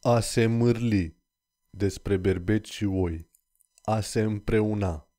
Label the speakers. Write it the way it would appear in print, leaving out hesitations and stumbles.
Speaker 1: A se mârli, despre berbeci și oi. A se împreuna,